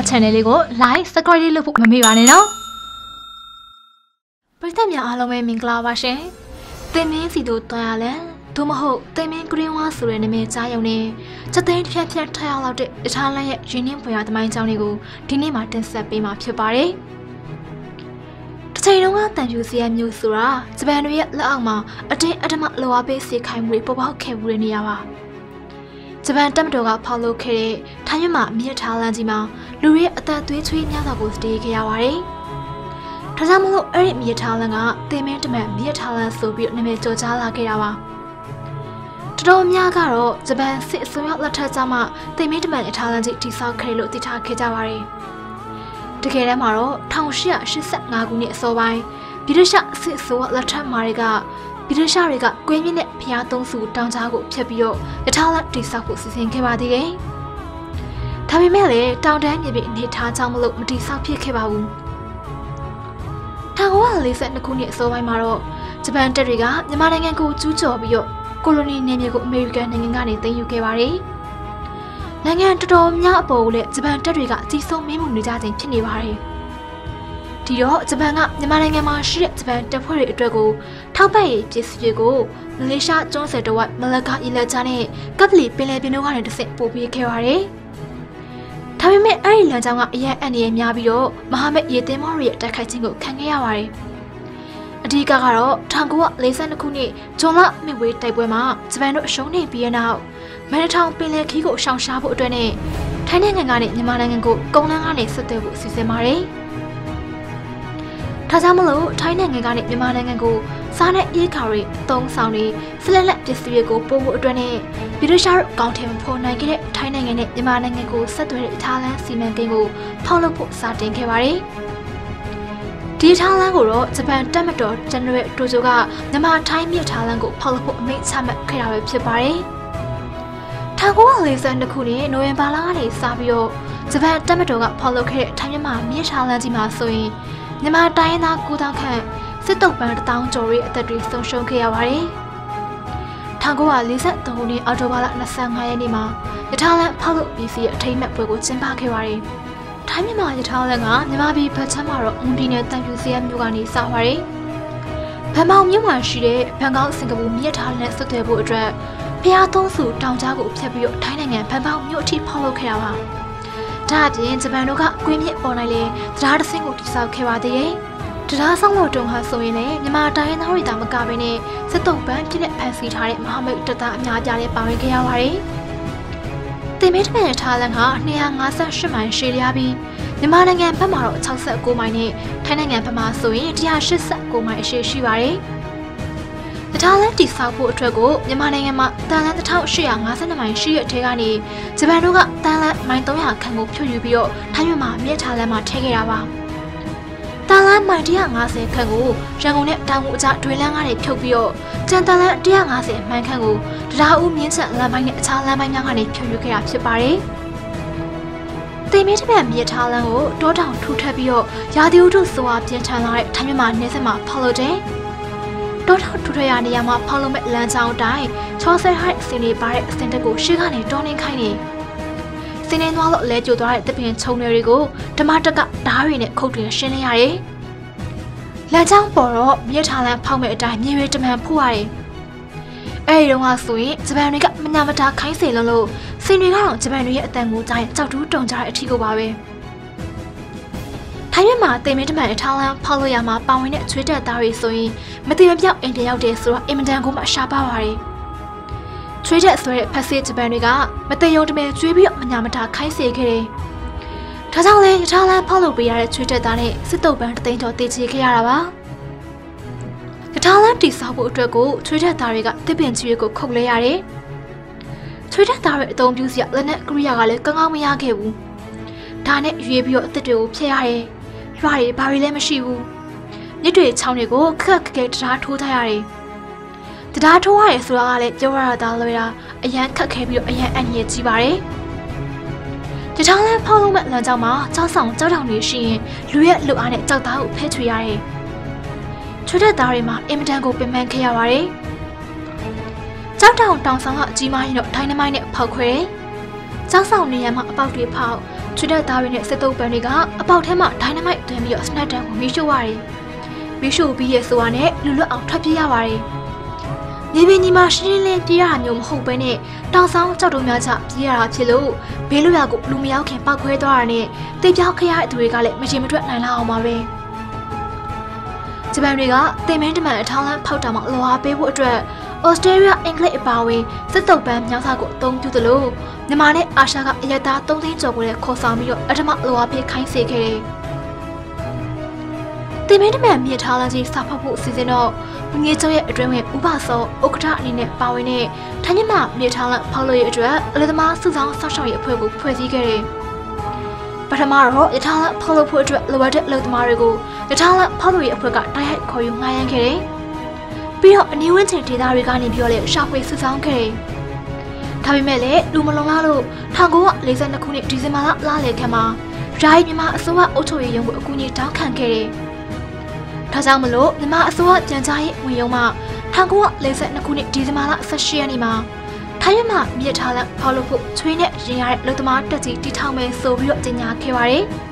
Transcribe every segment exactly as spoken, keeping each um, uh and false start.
channel လေးကို like subscribe လုပ်ဖို့မမေ့ပါနဲ့နော်ပရိသတ်များအားလုံးပဲမင်္ဂလာပါရှင်သင်မင်းစီတို့တွားရလဲသို့မဟုတ်သင်မင်းဂရင်းဝါဆိုတဲ့နာမည်ကြားရုံနဲ့ချက်သိန်းတစ်ဖြတ်ဖြတ်ထရောက်လောက်တဲ့တခြားလမ်းရဲ့ရင်းနှီးပွေရသမိုင်းကြောင်းတွေကိုဒီနေ့မှာတင်ဆက်ပေးမှာဖြစ်ပါတယ်တစ်ချိန်လုံးကတန်ဖြူစရမျိုးဆိုတာဂျပန်တွေရဲ့လက်အောက်မှာအတင်းအဓမ္မလောအားပေးစေခိုင်းမှုတွေပေါ်ပေါက်ခဲ့မှုတွေနေရပါဂျပန်တပ်မတော်ကဖောက်လုပ်ခဲ့တဲ့ထိုင်းမြန်မာမြေထားလမ်းကြီးမှာလူတွေရဲ့အသက်သွေးချွေးများစွာကိုစတေးခဲ့ရပါတယ်။ဒါကြောင့်မလို့အဲ့ဒီမြေထားလမ်းကတင်မင်းတမန်မြေထားလမ်းဆိုပြီးနာမည်ကျော်ကြားလာခဲ့တာပါ။တော်တော်များကတော့ဂျပန်စစ်အစိုးရလက်ထက်ကျမှတင်မင်းတမန်မြေထားလမ်းကြီးတည်ဆောက်ခဲ့လို့သိထားခဲ့ကြပါတယ်။တကယ်တမ်းမှာတော့၁၈၈၅ခုနှစ်အစောပိုင်းဗြိတိရှစစ်အစိုးရလက်ထက်မှာတွေကဗြိတိရှတွေကကွင်းမြင့်နဲ့ဖျားသုံးစုတောင်ကြားကိုဖျက်ပြီးတော့ရထားလက်တိဆောက်ဖို့စီစဉ်ခဲ့ပါသေးတယ်။ဒါပေမဲ့လည်းတောင်တန်းမြေပြင်အနေထားကြောင့်မလို့မတိဆောက်ဖြစ်ခဲ့ပါဘူး။၁၉၄၂ခုနှစ်အစောပိုင်းမှာတော့ဂျပန်တပ်တွေကမြန်မာနိုင်ငံကိုကျူးကျော်ပြီးတော့ကိုလိုနီနယ်မြေကိုအမေရိကန်နိုင်ငံကနေသိမ်းယူခဲ့ပါတယ်။နိုင်ငံတော်တော်များအပေါ်ကိုလည်းဂျပန်တပ်တွေကကြီးစိုးမင်းမှုနေကြခြင်းဖြစ်နေပါတယ်။ဒီတော့ဂျပန်ကမြန်မာနိုင်ငံမှာရှိတဲ့ဂျပန်တပ်ဖွဲ့တွေအတွက်ကိုထောက်ပံ့ရေးပစ္စည်းတွေကိုမလေးရှားကျွန်းဆွယ်တဝိုက်မလကာအီလက်ချာနဲ့ကပ်ပလီပင်လယ်ပြင်တို့ကနေတစ်ဆင့်ပို့ပေးခဲ့ပါတယ်။ဒါပေမဲ့အဲ့ဒီလမ်းကြောင်းကအရန်အန်ရည်များပြီးတော့မဟာမိတ်ရေသင်းမောတွေရဲ့တိုက်ခိုက်ခြင်းကိုခံခဲ့ရပါတယ်။အဓိကကတော့၁၉၄၂ခုနှစ်ဇွန်လမြစ်ဝေးတိုက်ပွဲမှာဂျပန်တို့အရှုံးနေပြီးတဲ့နောက်မန်ထောင်ပင်လယ်ခီးကိုရှောင်ရှားဖို့အတွက်နဲ့ထိုင်းနိုင်ငံကနေမြန်မာနိုင်ငံကိုကုန်းလမ်းကနေဆက်သွယ်ဖို့စီစဉ်ပါတယ်။ဒါကြောင့်မလို့ထိုင်းနိုင်ငံကနေမြန်မာနိုင်ငံကိုစားတဲ့အေးခါတွေအသုံးဆောင်တွေစလက်လက်ပစ္စည်းတွေကိုပို့ဖို့အတွက်နဲ့ဗြိတိရှားတို့ကောင်းထင်ဖို့နိုင်ခဲ့တဲ့ထိုင်းနိုင်ငံနဲ့မြန်မာနိုင်ငံကိုဆက်သွယ်တဲ့ထားလမ်းစီမံကိန်းကိုဖောက်လုပ်ဖို့စတင်ခဲ့ပါတယ်။ဒီထားလမ်းကိုတော့ဂျပန်တပ်မတော်ဂျန်နရယ်တိုဂျိုကမြန်မာထိုင်းမြစ်ထားလမ်းကိုဖောက်လုပ်ဖို့အမိန့်ချမှတ်ခဲ့တာပဲဖြစ်ပါတယ်။၁၉၄၂ခုနှစ်နိုဝင်ဘာလကနေစပြီးတော့ဂျပန်တပ်မတော်ကဖောက်လုပ်ခဲ့တဲ့ထိုင်းမြန်မာမြစ်ထားလမ်းကြီးမှာဆိုရင်မြန်မာတိုင်းရင်းသားကိုးသောင်းခန့်စစ်တုပ်ပန်းတစ်သောင်းကျော်ရဲ့အသက်တွေဆုံးရှုံးခဲ့ရပါတယ်။၁၉၄၃ခုနှစ်အောက်တိုဘာလ၂၅ရက်နေ့မှာရထားလမ်းဖောက်လုပ်ပြီးစီအထိမ်းအမှတ်ပွဲကိုကျင်းပခဲ့ပါတယ်။ထိုင်းမြန်မာရထားလမ်းကမြန်မာပြည်ဘက်ခြမ်းမှာတော့မွန်ပြည်နယ်တန်ဖြူစရမြို့ကနေစပါတယ်။ဗန်မောင်မြို့မှာရှိတဲ့ဘန်ကောက်စင်ကာပူမြစ်ထားလမ်းဆက်သွယ်ဖို့အတွက်ဖျားသုံးစုတောင်ကြားကိုဖျက်ပြီးတော့ထိုင်းနိုင်ငံဘန်ကောက်မြို့အထိဖောက်လုပ်ခဲ့တာပါ။ဒါအပြင်ဂျပန်တို့ကကွင်းမြစ်ပေါ်နိုင်လေတရားတစ်စင်းကိုတိစောက်ခဲ့ပါသေးတယ်။တရားဆောင်လို့တုံဟာဆိုရင်လည်းမြန်မာတိုင်းသားတွေတာမကဘဲနဲ့စစ်တုံးပန်းဖြစ်တဲ့ဖန်စီထားတဲ့မဟာမိတ်တပ်သားအများပြားလည်းပါဝင်ခဲ့ရပါတယ်။တင်မဲတမန်ထားလန်က၂၅၈မိုင်ရှည်လျားပြီးမြန်မာနိုင်ငံဘက်မှာတော့၆၉မိုင်နဲ့ထိုင်းနိုင်ငံဘက်မှာဆိုရင်၁၈၉မိုင်အရှည်ရှိပါတယ်။တထားလန်တိဆောက်ဖို့အတွက်ကိုမြန်မာနိုင်ငံမှာတန်လန်၁၈၅၂မိုင်ရှိတဲ့အထက်ကနေဂျပန်တို့ကတန်လန်မိုင်၃၀၀ခန့်ကိုဖြိုယူပြီးတော့ထိုင်းမြန်မာမြစ်ထားလန်မှာထည့်ခဲ့တာပါ။တန်လန်မိုင်၁၅၀ခန့်ကိုရန်ကုန်နဲ့တောင်ငူအကြားတွေလန်းကနေဖြုတ်ပြီးတော့ကျန်တန်လန်၁၅၀မိုင်ခန့်ကိုတရားဦးမြင်းချန်လမ်းပိုင်းနဲ့အခြားလမ်းပိုင်းများကနေဖြိုယူခဲ့တာဖြစ်ပါတယ်။တင်မင်းတပံမြစ်ထားလန်ကိုတောတောင်ထူထပ်ပြီးတော့ရာသီဥတုစွာပြင်းထန်လာတဲ့ထိုင်းမြန်မာနယ်စပ်မှာဖောက်လုပ်တဲ့တောထောက်ထူထရနေရာမှာဖောက်လုံးမဲ့လမ်းကြောင်းတိုင်းချောဆဲဟိုက်စင်နေပါတဲ့အစင်တက်ကိုရှေ့ကနေတောင်းနေခိုင်းနေစင်းနေသွားလို့လဲကျိုသွားတဲ့တပင်ချုံတွေကိုဓမ္မတက်ကဓားတွေနဲ့ခုတ်တွေရှင်းနေရတယ်။လမ်းကြောင်းပေါ်တော့မြစ်ထားလမ်းဖောက်မဲ့အတိုင်းမြေရီတမန်ဖူးရတယ်။အဲဒီတော့ကဆိုရင်ဂျပန်တွေကမညာမတာခိုင်းစေလုံးလို့စင်တွေကတော့ဂျပန်တွေရဲ့အတန်ကိုကြားရင်ကြောက်တူးတုံကြတဲ့အထီကိုပါပဲ။ထိုင်းမြန်မာတင်မင်းတမန်အထောင်းလန်းဖောက်လို့ရမှာပါဝင်တဲ့ချွေးတက်သားတွေဆိုရင်မတိမပြောက်အိမ်တရောက်တယ်ဆိုတော့အင်မတန်ကိုမှရှားပါပါတယ်။ချွေးတက်ဆွဲတဲ့ဖက်စစ်ဂျပန်တွေကမတိယုံတမဲကျွေးပြီးမညာမတာခိုင်းစေခဲ့တယ်။ဒါကြောင့်လဲရထားလန်းဖောက်လို့ပေးရတဲ့ချွေးတက်သားနဲ့စစ်တုပ်ပန်းတသိန်းကျော်တည်ချေခဲ့ရတာပါ။ရထားလန်းတိဆောက်ဖို့အတွက်ကိုချွေးတက်သားတွေကတစ်ပင်ကြီးကိုခုတ်လဲရတယ်။ချွေးတက်သားတွေအသုံးပြုစရာလက်နက်ကရိယာကလည်းကောင်းကောင်းမရခဲ့ဘူး။ဒါနဲ့ရွေးပြီးတော့အစ်တွေကိုဖျက်ရတယ်။ရွာတွေဘာတွေလည်းမရှိဘူးမြစ်တွေချောင်းတွေကိုခက်ခက်ခက်တရားထိုးထားရတယ်တရားထိုးရတယ်ဆိုတာကလည်းပြောရတာလွယ်တာအရန်ခက်ခဲပြီးတော့အရန်အန်ရကြီးပါတယ်တရားလည်းဖောက်လို့မဲ့လမ်းကြောင်းမှာကြောက်ဆောင်ကြောက်တောင်တွေရှိရင်လူရဲ့လူအားနဲ့ကြောက်သားကိုဖဲချွေရတယ်ချွတ်တဲ့သားတွေမှာအင်မတန်ကိုပင်ပန်းခဲ့ရပါတယ်ကြောက်တောင်တောင်ဆောင်ကအကြီးမားရင်တော့ဒိုင်းနမိုက်နဲ့ဖောက်ခွဲကြောက်ဆောင်နေရမှာအပေါက်တွေဖောက်ချွေတဲ့သားရင်းနဲ့စစ်တုပ်ပန်းတွေကအပေါက်ထဲမှာဒိုင်နမိုက်တွင်ပြီးတော့စနက်တန်ကိုမီးရှို့ရတယ်။မီးရှို့ပြီးရဲ့ဆိုတာနဲ့လူလွတ်အောင်ထွက်ပြေးရပါတယ်။မြေပြင်ကြီးမှာရှင်းရှင်းလင်းပြေးရတာမျိုးမဟုတ်ဘဲနဲ့တောင်ဆောင်ကြောက်တုံးများချပြေးရတာဖြစ်လို့ဘေးလွရာကိုလူမရောက်ခင်ပောက်ခွဲသွားတာနဲ့တိတ်ပြောက်ခရတဲ့သူတွေကလည်းမချင်မထွက်နိုင်လောက်အောင်ပါပဲ။ဂျပန်တွေကတင်မင်းတမန်အထောင်းလန်းဖောက်တာမှလောအားပေးဖို့အတွက်ဩစတြေးလျအင်္ဂလိပ်အပါအဝင်စစ်တုပ်ပန်းမြောက်စားကိုအသုံးပြုသလိုမြန်မာနဲ့အာရှကအရက်သားသုံးသိန်းကျော်ကိုလည်းခေါ်ဆောင်ပြီးတော့အထမလောအားပေးခိုင်းစေခဲ့တယ်။တင်မင်းတမန်မြေထားလန်းကြီးစာဖတ်ဖို့အစီအစဉ်တော့ငွေကျော်ရဲ့အတွင်းဝင်ဥပစောဥက္ကဋ္ဌအနေနဲ့ပါဝင်တဲ့ထိုင်းမြန်မာမြေထားလန်းဖောက်လို့ရအတွက်အလသမားစုဆောင်ဆောက်ရှောက်ရေးအဖွဲ့ကိုဖွဲ့စည်းခဲ့တယ်။ပထမတော့ရထားလန်းဖောက်လို့ဖို့အတွက်လိုအပ်တဲ့အလုပ်သမားတွေကိုရထားလန်းဖောက်လို့ရအဖွဲ့ကတိုက်ရိုက်ခေါ်ယူငှားရမ်းခဲ့တယ်။ပြီးတော့အနည်းဝန်းကျင်ဒေသတွေကနေပြောလဲရှာဖွေစုဆောင်ခဲ့တယ်။ဒါပေမဲ့လည်းလူမလုံလောက်လို့၁၉၄၂ခုနှစ်ဒီဇင်ဘာလလလယ်ခန့်မှာရိုင်းမြန်မာအစိုးရအုပ်ချုပ်ရေးရုံးကိုအကူအညီတောင်းခံခဲ့တယ်။ဒါကြောင့်မလို့မြန်မာအစိုးရကြံကြားရေးဝင်ရုံးမှ၁၉၄၂ခုနှစ်ဒီဇင်ဘာလ၁၈ရက်နေ့မှာထိုင်းမြန်မာမြေထားလန်းဖောက်လို့ဖို့ချွေးနဲ့ရင်ရတဲ့လူသမားတက်ကြီးတီထောင်မယ်ဆိုပြီးတော့ကြေညာခဲ့ပါတယ်။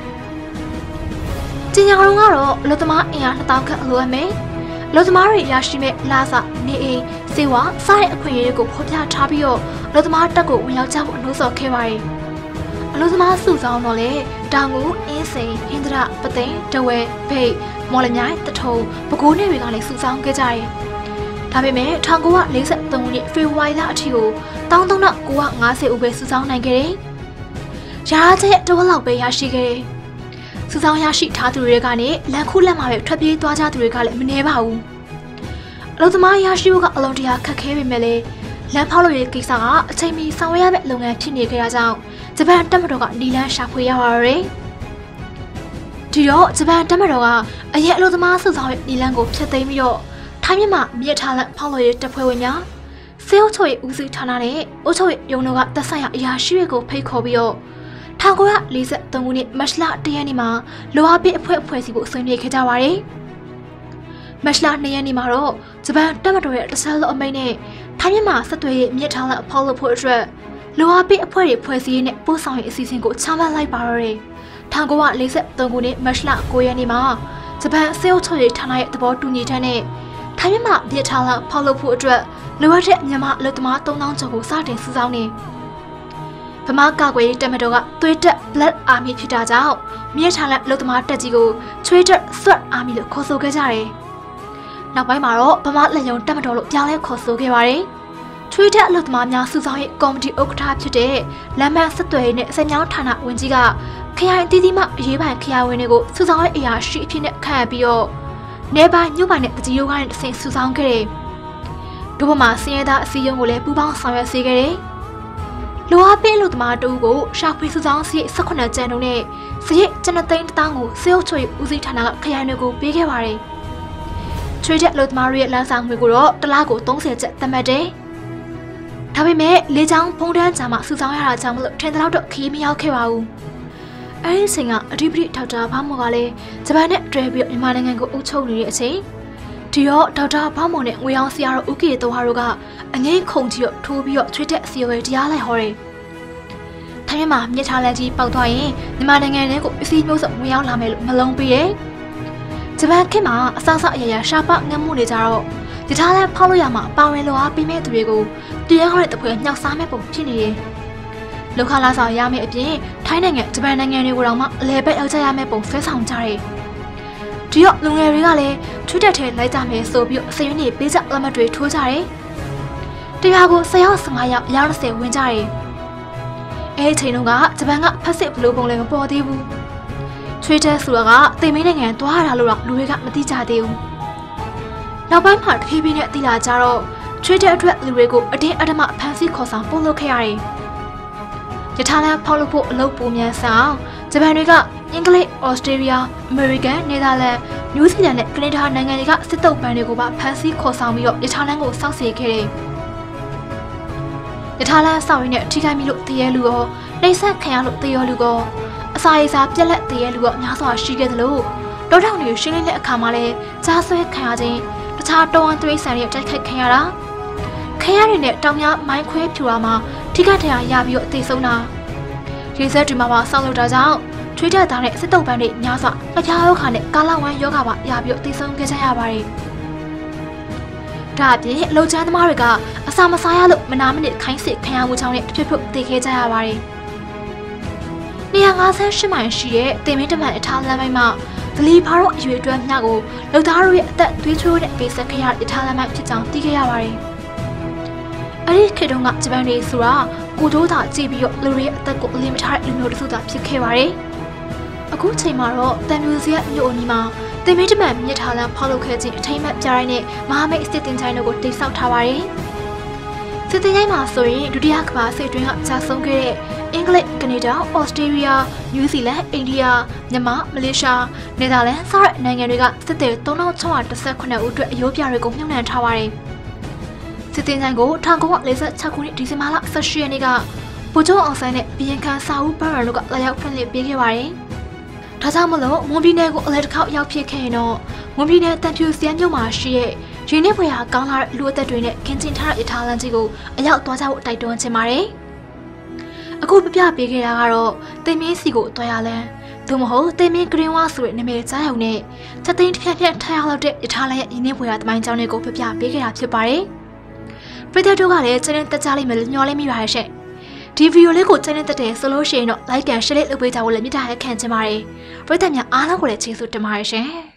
ကြေညာတော့ကတော့လူသမားအင်အားနှစ်သောင်းခန့်လိုအပ်မယ်။လူသမားတွေရရှိမဲ့လာစာနေအိမ်စေဝါစားတဲ့အခွင့်အရေးတွေကိုဖော်ပြထားပြီးတော့လူသမားတက်ကိုဝင်ရောက်ကြဖို့နှိုးဆော်ခဲ့ပါတယ်။အလူသမားစုဆောင်တော့လေတောင်ငူအင်းစိန်ဟင်္ဒရပသိမ်တဝဲဖိတ်မော်လမြိုင်တထုံပဲခူးနယ်တွေကလည်းစုဆောင်ခဲ့ကြတယ်။ဒါပေမဲ့၁၉၄၃ခုနှစ်ဖေဖော်ဝါရီလအထိကို၁၃၉၅၀ဦးပဲစုဆောင်နိုင်ခဲ့တယ်။ရာချက်တဝက်လောက်ပဲရရှိခဲ့တယ်။စုဆောင်ရရှိထားသူတွေကနေလန်ခုလက်မှာပဲထွက်ပြေးသွားကြသူတွေကလည်းမနှဲပါဘူး။အလူသမားရရှိဖို့ကအလုံးတရာခက်ခဲပေမဲ့လည်းလမ်းဖောက်လို့ရတဲ့ကိစ္စကအချိန်မီဆောင်ရွက်ရမယ့်လုပ်ငန်းဖြစ်နေကြတာကြောင့်ဂျပန်တပ်မတော်ကနီလန်းရှာဖွေရပါတယ်။ဒီတော့ဂျပန်တပ်မတော်ကအရက်အလို့သမားစုဆောင်ရဲ့နီလန်းကိုဖျက်သိမ်းပြီးတော့ထိုင်းမြန်မာမြေထားလန်းဖောက်လို့ရတဲ့တပ်ဖွဲ့ဝင်များစေအုပ်ချုပ်ရေးဦးစီးဌာနနဲ့အုပ်ချုပ်ရေးရုံးတော်ကတပ်ဆိုင်ရာအရာရှိတွေကိုဖိတ်ခေါ်ပြီးတော့၁၉၄၃ခုနှစ်မတ်လ၁ရက်နေ့မှာလိုအပ်တဲ့အဖွဲ့အဖွဲ့အစည်းကိုဆွေးနွေးခဲ့ကြပါတယ်။မတ်လ၂ရက်နေ့မှာတော့ဂျပန်တပ်မတော်ရဲ့တဆယ်လုံးအမိန့်နဲ့ထိုင်းမြန်မာစစ်တွေရဲ့မြေထားလန်းဖောက်လို့ဖို့အတွက်လိုအပ်တဲ့အဖွဲ့တွေဖွဲ့စည်းနဲ့ပို့ဆောင်ရေးအစီအစဉ်ကိုချမှတ်လိုက်ပါတော့တယ်။၁၉၄၃ခုနှစ်မတ်လ၉ရက်နေ့မှာဂျပန်စေအုပ်ချုပ်ရေးဌာနရဲ့သဘောတူညီချက်နဲ့ထိုင်းမြန်မာမြေထားလန်းဖောက်လို့ဖို့အတွက်လိုအပ်တဲ့မြန်မာအလုပ်သမား၃သောင်းကျော်ကိုစတင်စုဆောင်းနေဗမာကာကွယ်ရေးတပ်မတော်ကသွေးတက် Blood Army ဖြစ်တာကြောင့်မြေထားလန်းအလုပ်သမားတပ်ကြီးကိုချွေးတက် Sweat Army လို့ခေါ်ဆိုခဲ့ကြတယ်။နောက်ပိုင်းမှာတော့ဗမာလက်ယုံတပ်မတော်လို့ပြောင်းလဲခေါ်ဆိုခဲ့ပါတယ်။ချွေးတက်အလုပ်သမားများစုဆောင်ရေးကော်မတီဥက္ကဋ္ဌဖြစ်တဲ့လမ်းမစစ်တွေနဲ့စက်ညောင်းဌာနဝန်ကြီးကခရိုင်တီးတီးမှအရေးပိုင်ခရိုင်ဝင်တွေကိုစုဆောင်ရေးအရာရှိအဖြစ်နဲ့ခန့်အပ်ပြီးတော့နေပိုင်းညှို့ပိုင်းနဲ့တကြီးရိုးကိုင်းတစ်ဆင့်စုဆောင်ခဲ့တယ်။ဒုဗမာစင်ရသားအစည်းအရုံးကိုလည်းပူးပေါင်းဆောင်ရွက်စေခဲ့တယ်။လိုအပ်တဲ့အလုပ်သမားတို့ကိုရှာဖွေစုဆောင်စရိတ်၁၈ကျန်တုံးနဲ့စရိတ်ကျပ်သိန်းတစ်သောင်းကိုစေအုပ်ချုပ်ရေးဦးစီးဌာနကခရိုင်တွေကိုပေးခဲ့ပါတယ်။ချွေးတက်အလုပ်သမားတွေရဲ့လမ်းဆောင်ငွေကိုတော့တစ်လကို၃၀ကျပ်သတ်မှတ်တယ်။ဒါပေမဲ့လေချောင်းဖုံးတန်းကြာမှစုဆောင်ရတာကြောင့်မလို့ထင်သလောက်တော့ခီးမရောက်ခဲ့ပါဘူး။အဲဒီအချိန်ကအဓိပတိဒေါက်တာဘောင်းမော်ကလည်းဂျပန်နဲ့တွဲပြီးမြန်မာနိုင်ငံကိုအုပ်ချုပ်နေတဲ့အချိန်ဒီတော့ဒေါက်တာဘောင်းမော်နဲ့ငွေအောင်ဆရာတော်ဦးကေတောဟာတို့ကအငိမ့်ခုန်ကြီးတော့ထိုးပြီးတော့ချွေးတက်အစီအဝေးတရားလိုက်ဟောတယ်။ထိုင်းမြန်မာမြေထားလန်းကြီးပေါက်သွားရင်မြန်မာနိုင်ငံထဲကိုအစီအမျိုးစုံဝင်ရောက်လာမယ်လို့မလုံးပေးတယ်။ဂျပန်ခေတ်မှာအစအစအရရရှားပငတ်မှုနေကြတော့ဒီထားလန်းဖောက်လို့ရမှာပါဝင်လိုအားပေးမဲ့သူတွေကိုတရားဟောတဲ့တပွဲညှောက်စားမဲ့ပုံဖြစ်နေတယ်။လောက်ခလာဆောင်ရမယ့်အပြင်ထိုင်းနိုင်ငံဂျပန်နိုင်ငံတွေကိုတော့မှအလဲဘက်ရောက်ကြရမယ့်ပုံဆွဲဆောင်ကြတယ်။ဒီတော့လူငယ်တွေကလည်းထွတ်တက်ထဲလိုက်ကြမယ်ဆိုပြီးအစရင်းတွေပေးကြလက်မှတ်တွေထိုးကြတယ်။တရားကိုဆယ်ယောက်၁၅ယောက်အယောက်၂၀ဝင်ကြတယ်။အဲဒီချိန်တုန်းကဂျပန်ကဖက်စစ်ဘလို့ပုံလည်းမပေါ်သေးဘူး။ချွေးတက်ဆိုတာကတိမ်မင်းနိုင်ငံသွားရတာလို့တော့လူတွေကမသိကြသေးဘူး။နောက်ပိုင်းမှာတဖြည်းဖြည်းနဲ့သိလာကြတော့ချွေးတဲ့အတွက်လူတွေကိုအတင်းအဓမ္မဖမ်းဆီးခေါ်ဆောင်ပို့လုပ်ခဲ့ရတယ်။ရထားလမ်းဖောက်လို့ဖို့အလုပ်ပုံမြန်ဆောင်ဂျပန်တွေကအင်္ဂလိပ်၊ဩစတြေးလျ၊အမေရိကန်၊နယ်သာလန်၊နယူးဇီလန်နဲ့ကနေဒါနိုင်ငံတွေကစစ်တုပ်ပန်းတွေကိုပါဖမ်းဆီးခေါ်ဆောင်ပြီးတော့ရထားလမ်းကိုစောင့်စီခဲ့တယ်။ရထားလမ်းဆောင်ရင်းနဲ့ထိခိုက်မိလို့တရေလူရောနှိမ့်ဆက်ခံရလို့တရေလူရောအစာရေစာပြက်လက်တရေလူရောများစွာရှိခဲ့သလိုတောထောင်တွေရှင်းလင်းတဲ့အခါမှာလည်းကြားဆွဲခံရခြင်းတခြားတောင်သွေးဆန်တွေတိုက်ခိုက်ခံရတာခရရတွေနဲ့တောင်များမိုင်းခွဲဖြူတာမှာထိခိုက်ဒဏ်ရာရပြီးတော့အသေးဆုံးတာရေစက်တွေမှာပါဆောင်းလုပ်တာကြောင့်ထွေးတက်သားတဲ့စစ်တုပ်ပန်းတွေများစွာအဖျားယောဂါနဲ့ကာလဝမ်းယောဂါပါရပြီးသိဆုံးခဲ့ကြရပါတယ်။ဒါအပြင်အလုံချမ်းသမားတွေကအစာမစားရလို့မနာမနစ်ခိုင်းစစ်ခံရမှုကြောင့်လည်းတစ်ဖြစ်ဖြစ်သိခဲ့ကြရပါတယ်။နေရာ၅၈မိုင်ရှိတဲ့တင်မင်းတမန်အထားလမ်းပိုင်းမှာဒလီဖာတို့အရွယ်အတွက်မျှကိုလူသားတို့ရဲ့အသက်သွေးချိုးတဲ့ပေးဆက်ခဲ့ရတဲ့ထားလမ်းပိုင်းဖြစ်ကြောင်းသိခဲ့ရပါတယ်။အဲဒီခေတ်တုန်းကဂျပန်တွေဆိုတာကိုတိုးသာကြည့်ပြီးတော့လူတွေရဲ့အသက်ကိုအလင်းမထားတဲ့လူမျိုးတစုသာဖြစ်ခဲ့ပါတယ်။အခုချိန်မှာတော့တန်မြူစီရဲ့မြို့အနီးမှာတင်မင်းတမန်မြစ်ထားလမ်းဖောက်လုပ်ခဲ့ခြင်းအထိမ်းအမှတ်ပြတိုင်းနဲ့မဟာမိတ်စစ်တင်ချိုင်းတို့ကိုတိတ်ဆောက်ထားပါတယ်။စစ်တင်ချိုင်းမှာဆိုရင်ဒုတိယကမ္ဘာစစ်တွင်းကကြာဆုံးခဲ့တဲ့အင်္ဂလိပ်ကနေဒါဩစတြေးလျနယူးဇီလန်အိန္ဒိယမြန်မာမလေးရှားနယ်သာလန်စတဲ့နိုင်ငံတွေကစစ်သည်၃၆၁၈ဦးအတွက်အယိုးပြတွေကိုမြှုပ်နှံထားပါတယ်။စစ်တင်ချိုင်းကို၁၉၄၆ခုနှစ်ဒီဇင်ဘာလ၁၈ရက်နေ့ကဗိုလ်ချုပ်အောင်ဆန်းနဲ့ဘီယန်ခန်စာဦးဘရန်တို့ကလာရောက်ဖွင့်လှစ်ပေးခဲ့ပါတယ်။ဒါကြောင့်မလို့မွန်ပြည်နယ်ကိုအလဲတစ်ခေါက်ရောက်ဖြစ်ခဲ့ရင်တော့မွန်ပြည်နယ်တန်ဖြူစရမ်းမြို့မှာရှိတဲ့ရင်းနှီးဖွယ်ရာကောင်းလာတဲ့လူအသက်တွေနဲ့ခင်ကျင်ထားတဲ့ထားလမ်းကြီးကိုအရောက်သွားကြဖို့တိုက်တွန်းချင်ပါတယ်။အခုပြပြပေးခဲ့တာကတော့တင်မင်းစီကိုတွားရလန်းသို့မဟုတ်တင်မင်းဂရင်းဝါဆိုတဲ့နာမည်ကြားရုံနဲ့ချက်သိန်းတစ်ဖြတ်ဖြတ်ထားရလောက်တဲ့ရထားလမ်းရဲ့ရင်းနှီးဖွယ်ရာတမိုင်းကြောင်းတွေကိုပြပြပေးခဲ့တာဖြစ်ပါတယ်။ပရိသတ်တို့ကလည်းကျင်းတက်ကြလိမ့်မယ်လို့ညှော်လင့်မိပါတယ်ရှင့်။ဒီဗီဒီယိုလေးကိုကျင်းတက်တဲ့ဆိုလို့ရှိရင်တော့ like and share လုပ်ပေးကြဖို့လည်းမြစ်တာရက်ခံချင်ပါတယ်။ပရိသတ်များအားလုံးကိုလည်းကျေးဇူးတင်ပါတယ်ရှင်။